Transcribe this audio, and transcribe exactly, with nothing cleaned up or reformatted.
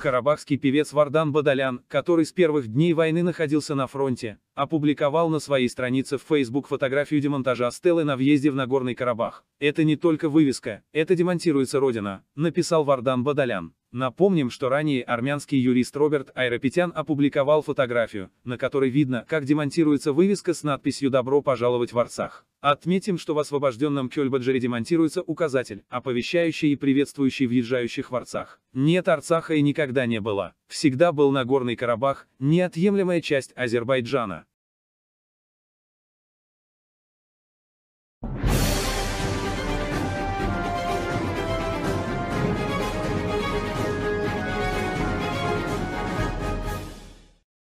Карабахский певец Вардан Бадалян, который с первых дней войны находился на фронте, опубликовал на своей странице в Facebook фотографию демонтажа стелы на въезде в Нагорный Карабах. «Это не только вывеска, это демонтируется Родина», — написал Вардан Бадалян. Напомним, что ранее армянский юрист Роберт Айрапетян опубликовал фотографию, на которой видно, как демонтируется вывеска с надписью «Добро пожаловать в Арцах». Отметим, что в освобожденном Кёльбаджаре демонтируется указатель, оповещающий и приветствующий въезжающих в Арцах. Нет Арцаха и никогда не было. Всегда был Нагорный Карабах, неотъемлемая часть Азербайджана.